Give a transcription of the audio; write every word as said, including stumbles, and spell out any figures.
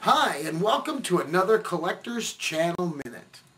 Hi, and welcome to another Collector's Channel Minute.